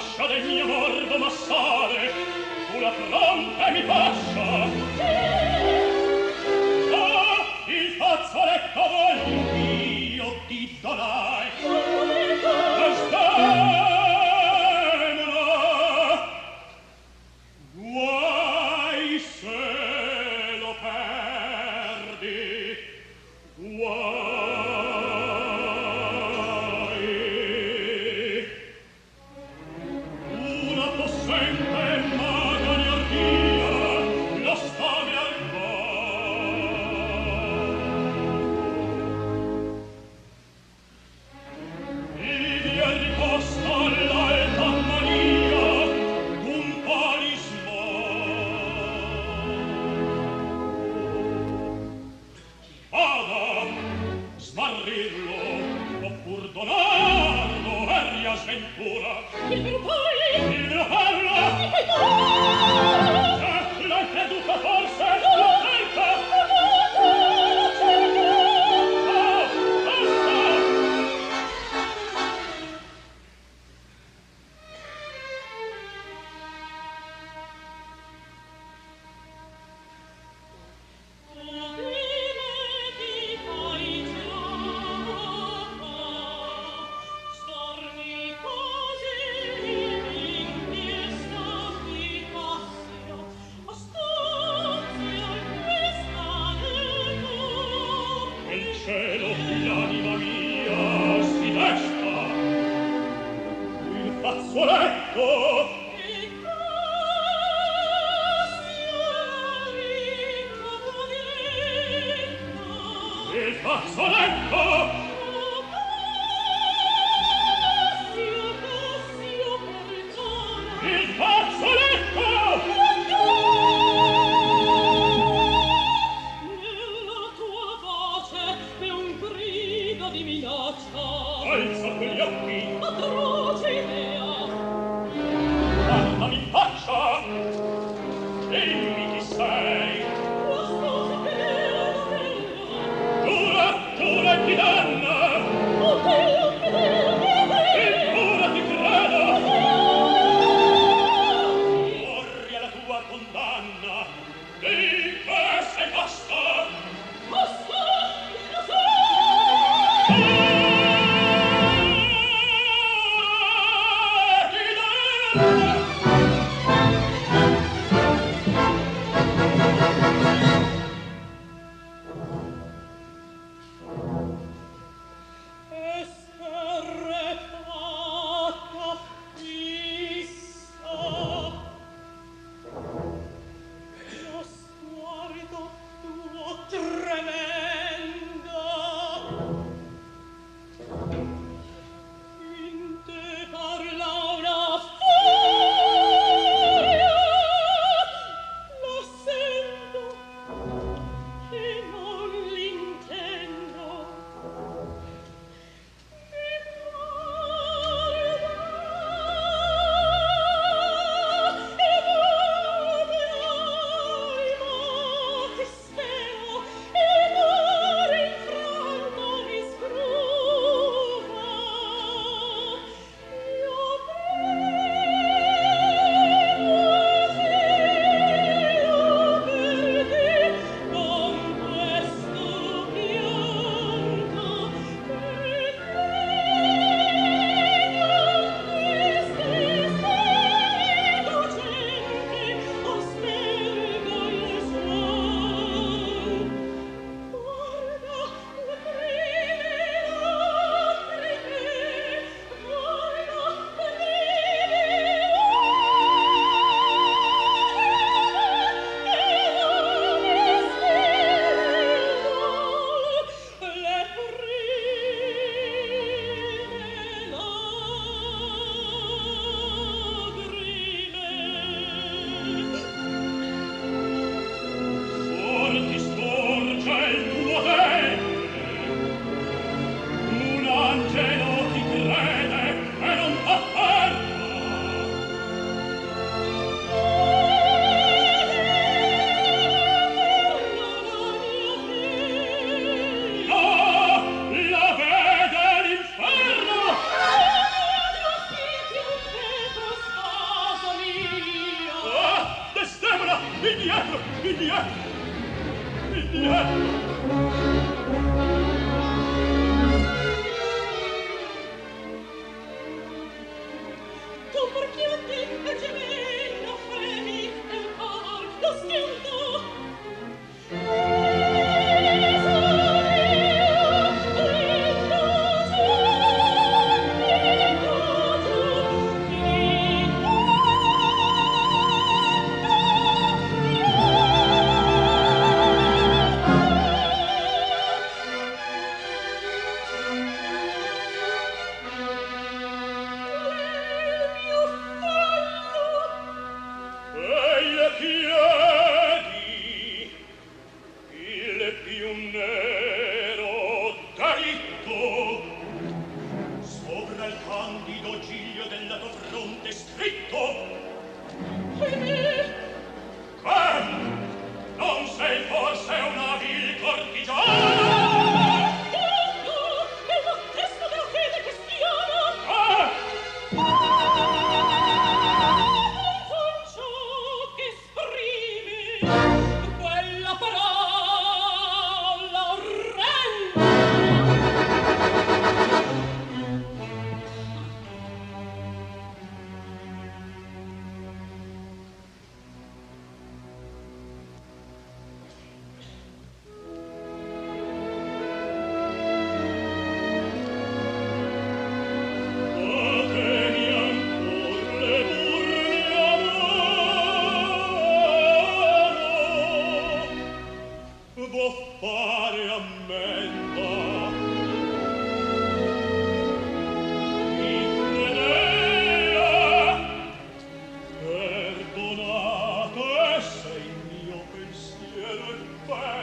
fascia del mio morbo massare, sulla fronte mi fascia. Ah, il fazzoletto voglio di donai. Desdemona, guai se lo perdi, guai. Una possente maga ne ardía, lo stave al via riposta all'alta mania d'un talismano. Vada, smarrirlo, oppur donarlo, eria sventura. Il mio poi! Il mio parlo! Il mio l'hai creduta forse? L'ho cerca! L'ho cerca! Oh, basta! Nel cielo l'anima mia si desta, il fazzoletto il fazzoletto il fazzoletto nella tua voce è un grido di minaccia. Alza quegli occhi, atroce idea, guardami in faccia, dimmi chi sei. La sposa che era bella, giura, giura e ti danna. Non sei forse una vil cortigiana? È una testa della fede cristiana! Non son ciò che esprime quella parola orrenda! Fare ammenda mi credea perdonato e se il mio pensiero è